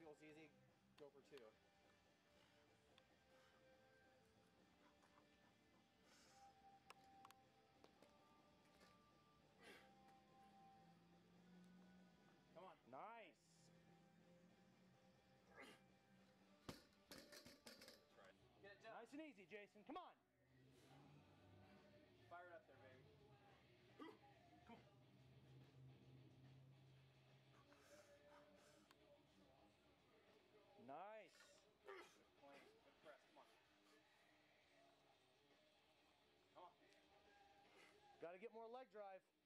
single's easy, go for 2. Come on. Nice. Get it done. Nice and easy, Jason. Come on. Fire it up there, baby. Come on. Nice. Good point. Good press. Come on. Come on. Got to get more leg drive.